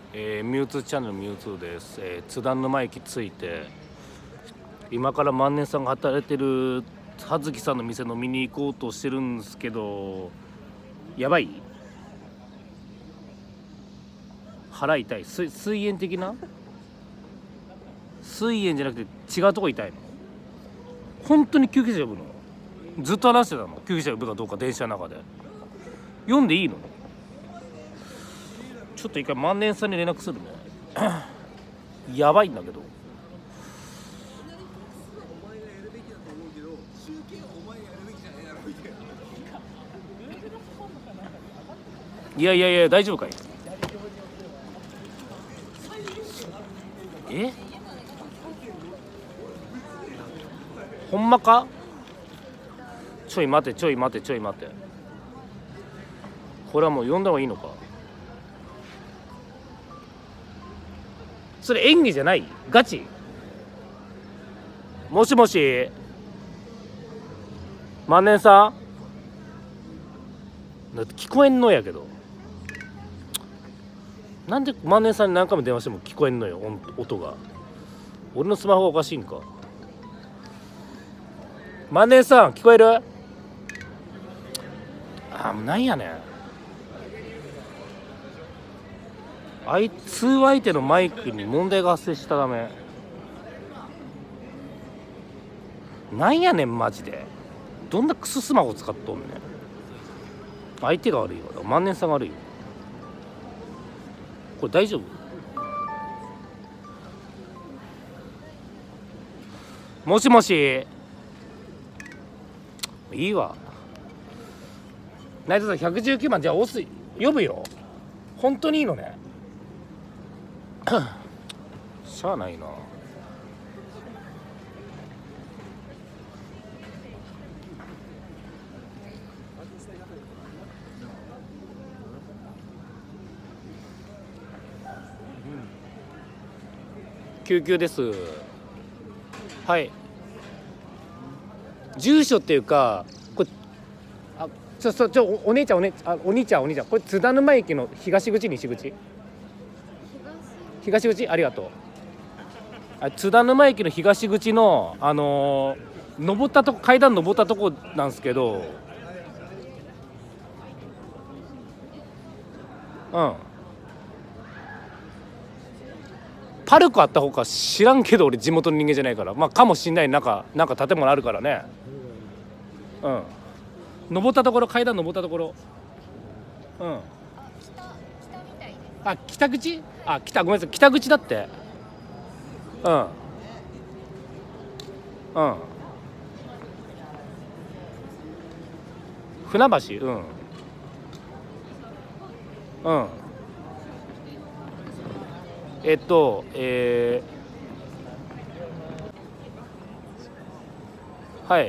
ミュウツーチャンネルミュウツーです。津田沼駅着いて、今から万年さんが働いてる葉月さんの店飲みに行こうとしてるんですけど、やばい？腹痛い？水炎的な？水炎じゃなくて違うとこ痛いの？本当に救急車呼ぶの？ずっと話してたの？救急車呼ぶかどうか電車の中で。読んでいいの？ちょっと一回万年さんに連絡するね。やばいんだけど。いやいやいや、大丈夫かい？え？ほんまか？ちょい待てちょい待てちょい待て。これはもう呼んだ方がいいのか？それ演技じゃない？ガチ？もしもし万年さん？だって聞こえんのやけど。なんで万年さんに何回も電話しても聞こえんのよ、音が。俺のスマホがおかしいんか。万年さん聞こえる？あ、もうなんやねん。通話相手のマイクに問題が発生したため。なんやねんマジで。どんなクソスマホ使っとんねん。相手が悪いわ。万年さんが悪いよ。これ大丈夫？もしもし。いいわ。内藤さん119番じゃあ呼ぶよ。本当にいいのね。しゃあないな。救急です。はい。住所っていうか、これお姉ちゃんお兄ちゃんこれ津田沼駅の東口西口？東口、ありがとう。津田沼駅の東口の登ったとこ、階段登ったとこなんですけど、パルコあったほか知らんけど、俺地元の人間じゃないから。まあかもしんない。なんか建物あるからね。登ったところ、階段登ったところ。あ、北口？あ、ごめんなさい、北口だって。船橋？はい。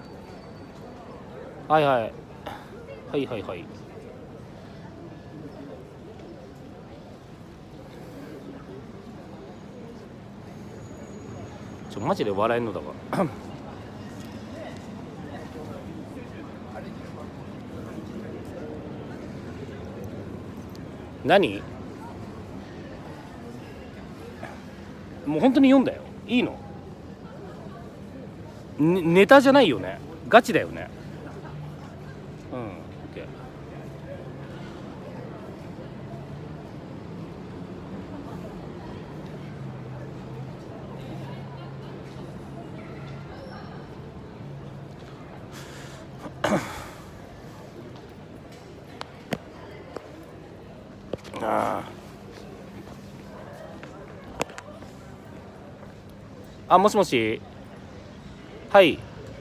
はいはい。はいはいはい。マジで笑えんのだわ。何？もう本当に読んだよ。いいの？ネタじゃないよね。ガチだよね。OK。あ、もしもし。はい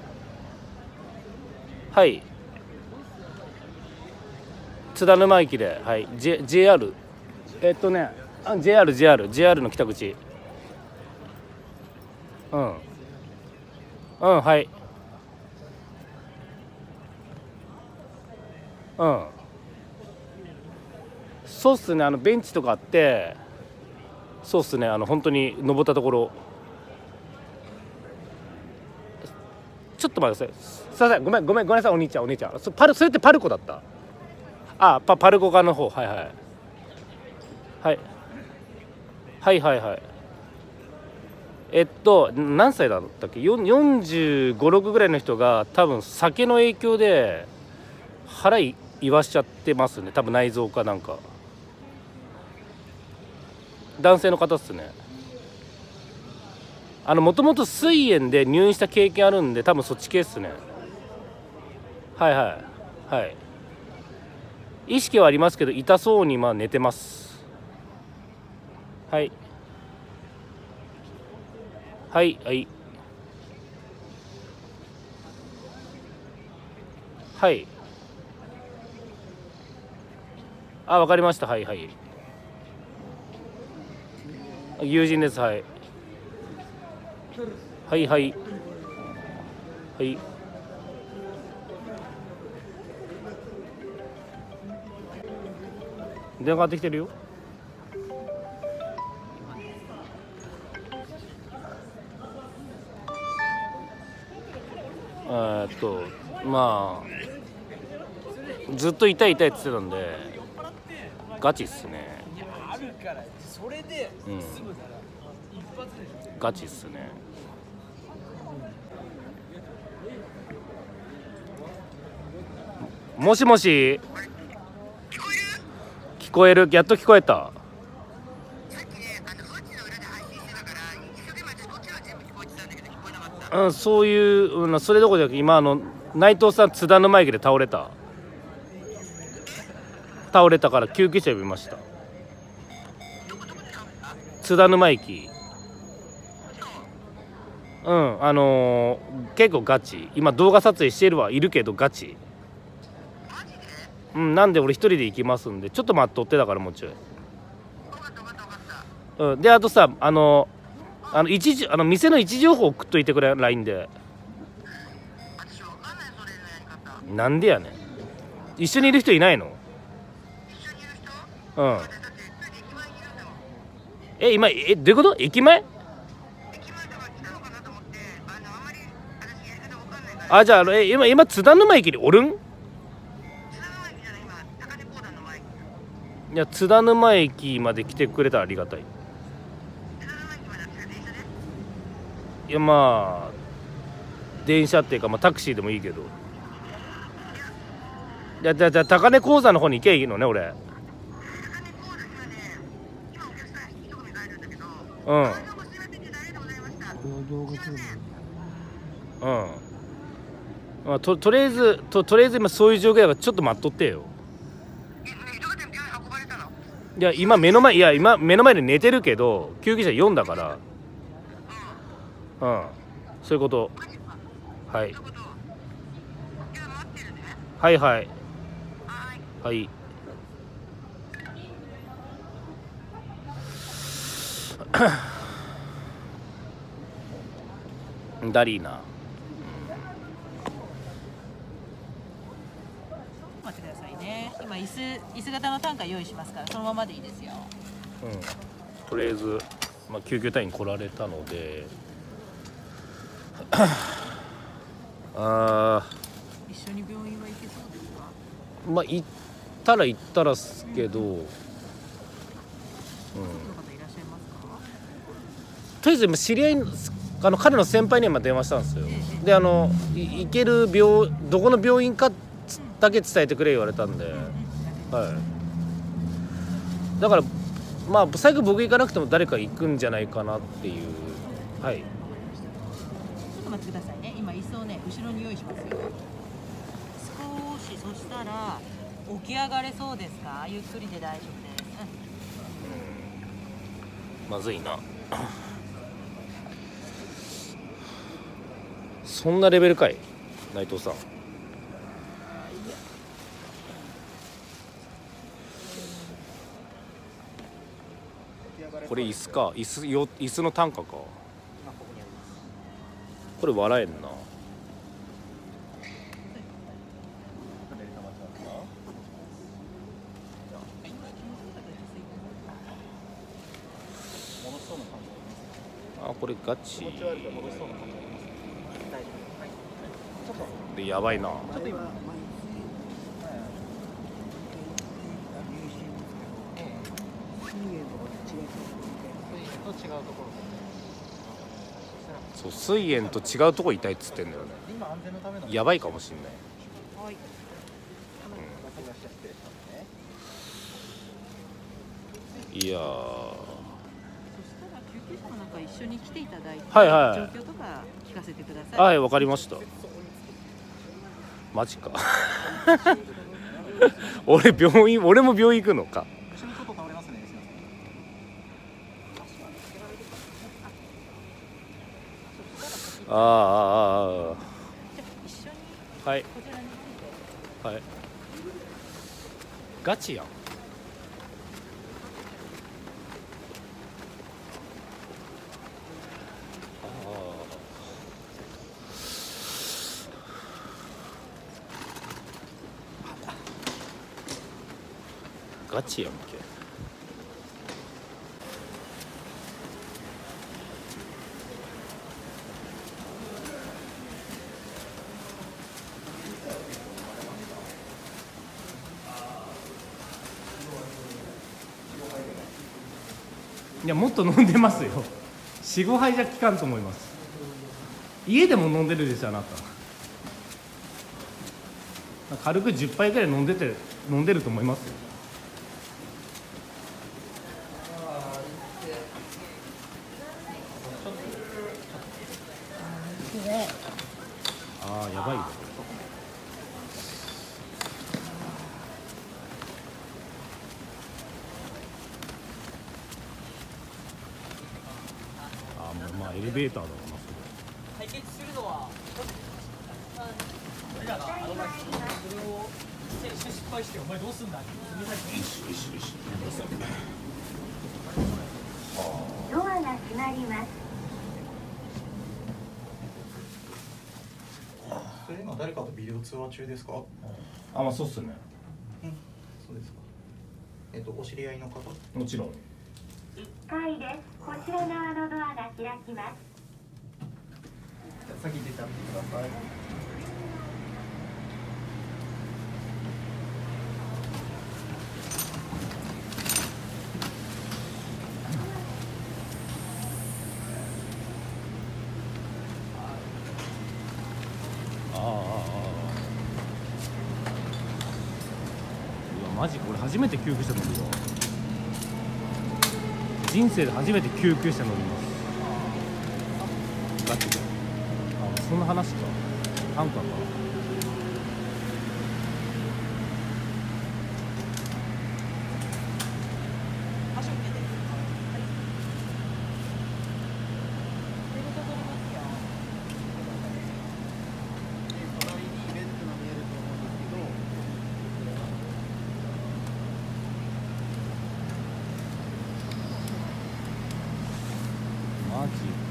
はい。津田沼駅で、はい、JR。JR の北口。はい。そうっすね。ベンチとかあって、そうっすね。本当に登ったところ。ちょっと待ってください。すいません、ごめんなさい。お兄ちゃんそれってパルコだった？あ、パルコ側の方。はいはいはい。 はいはいはい。何歳だったっけ、45、6ぐらいの人が多分酒の影響で腹言わしちゃってますね。多分内臓かなんか。男性の方っすね。もともと膵炎で入院した経験あるんで、多分そっち系っすね。はいはいはい。意識はありますけど痛そうに寝てます。はいはいはいはい。あ、わかりました。はいはい。友人です。はい。はいはいはい。電話かかってきてるよ。まあずっと痛い痛いって言ってたんでガチっすね。うん、ガチっすね。もしもし、聞こえる？やっと聞こえた。うん、そういう、それどころじゃなくて今内藤さん津田沼駅で倒れたから救急車呼びました。津田沼駅。うん、結構ガチ。今動画撮影してるはいるけどガチ。うん、なんで俺一人で行きますんで、ちょっと待っとってだからもうちょい。うん、であとさ、店の位置情報送っといてくれ、 LINE で。なんでやねん。一緒にいる人いないの？うん。今どういうこと？駅前？あ、じゃあ今津田沼駅におるん？いや、津田沼駅まで来てくれたらありがたい。いや、まあ電車っていうか、タクシーでもいいけど。じゃあ高根鉱山の方に行けばいいのね、俺。うんうん。とりあえず今そういう状況だからちょっと待っとってよ。いや今目の前で寝てるけど救急車4だから。うん、そういうこと。はいはいはいはい。ダリーナ。 待ってくださいね。今椅子型の担架用意しますから、そのままでいいですよ。 うん、とりあえず、救急隊員来られたのであ一緒に病院は行けそうですか？ 行ったらっすけど、うん、とりあえず今知り合い彼の先輩には電話したんですよ。で行けるどこの病院かだけ伝えてくれ言われたんで、はい。だから最後僕行かなくても誰か行くんじゃないかなっていう。はい。 ちょっと待ってくださいね。今椅子をね後ろに用意しますよ。少し、そしたら起き上がれそうですか？ゆっくりで大丈夫です。 まずいな。そんなレベルかい、内藤さん。これ椅子か、椅子の担架か。これ笑えんな。あ、これガチでやばいな。 と違うところ。 そう、水炎と違うとこ痛いっつってんだよね。 今安全のための。 やばいかもしんない。 はい。 いやー、 そしたら救急車の中一緒に来ていただいて、 はいはい状況とか聞かせてください。 はい、わかりました。マジか。俺も病院行くのか。 後ろちょっと倒れますね。すいません。 ああ、ああ、 じゃあ一緒にはいこちらに来て。 はい。ガチやん。ガチやんけ。いや、もっと飲んでますよ。4、5杯じゃ効かんと思います。家でも飲んでるでしょ、あなた。軽く10杯ぐらい飲んでると思いますよ。ああ、やばいよ。ああ、もうまあエレベーターだろうな。 解決するのは。俺らがアドバイスする。それを選手失敗してお前どうすんだ。 ドアが閉まります。 それ今誰かとビデオ通話中ですか。 あ、まあそうっすね。 そうですか。お知り合いの方。 もちろん。 階です。こちら側のドアが開きます。 先出てってください。 ああ、うわ、マジこれ初めて救急車乗るわ。人生で初めて救急車乗ります。ガチで。あ、そんな話か。タンカーか。 足を受けて。はい。手元取りますよ。 隣にベッドが見えると思うんですけど。 マジか。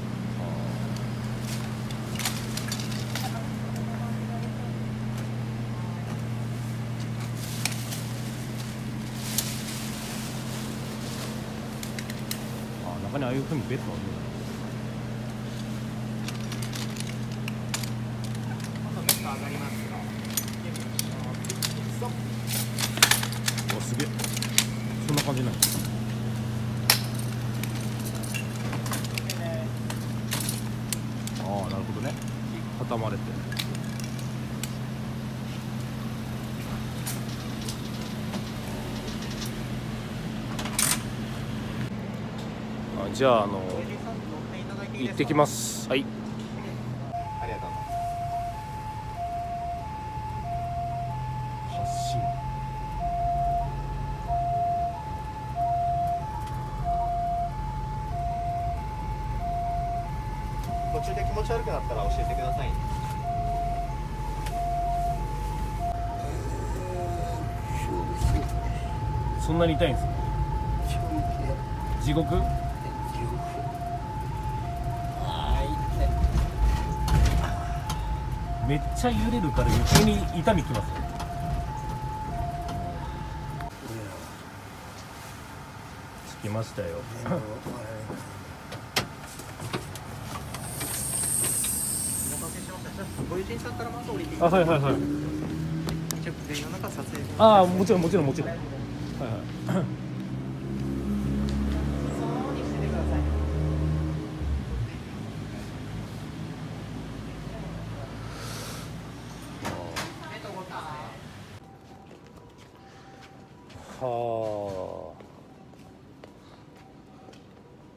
あ、中にああいうふうにベッドあるんだ。 上がりますか。 わ、すげえ。そんな感じなんや。ああ、なるほどね。畳まれて。あ、じゃあ行ってきます。はい。 ありがとうございます。 発信。 途中で気持ち悪くなったら教えてくださいね。 そんなに痛いんですか。地獄。めっちゃ揺れるから余計に痛みきますよ。着きましたよ。 ご友人さんからまず降りていあ、はいはいはい。 一応全員の中撮影。 ああ、もちろんもちろんもちろん。はいはい。 そうにしててください。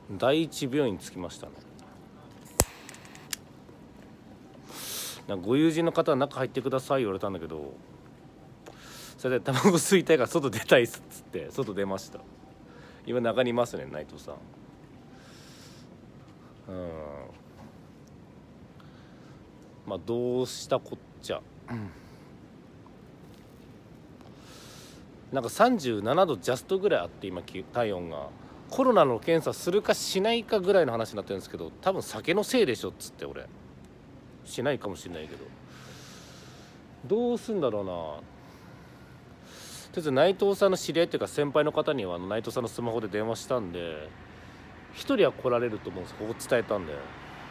第一病院着きましたね。なんかご友人の方は中入ってください言われたんだけど、それで卵吸いたいから外出たいっすっつって外出ました。今中にいますね、内藤さん。まあどうしたこっちゃ、なんか37度ジャストぐらいあって、今体温がコロナの検査するかしないかぐらいの話になってるんですけど、多分酒のせいでしょっつって、俺しないかもしれないけど、どうすんだろうな。とりあえず内藤さんの知り合いっていうか先輩の方には内藤さんのスマホで電話したんで、一人は来られると思うんです。ここ伝えたんで、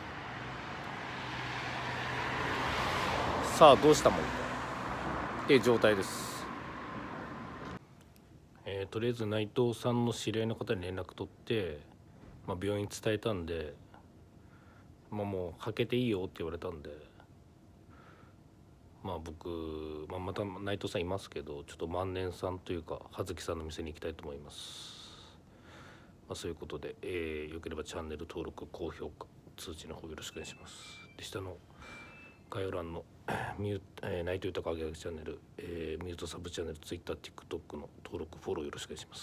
さあどうしたもんかっていう状態です。とりあえず内藤さんの知り合いの方に連絡取って、病院伝えたんで、もうかけていいよって言われたんで、僕、また内藤さんいますけど、ちょっと万年さんというか葉月さんの店に行きたいと思います。そういうことで、よければチャンネル登録、高評価、通知の方よろしくお願いします。で、下の概要欄の内藤豊明チャンネル、ミュートサブチャンネル、Twitter、TikTok の登録、フォローよろしくお願いします。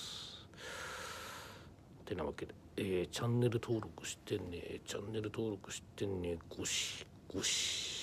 てなわけで、チャンネル登録してね、ゴシゴシ。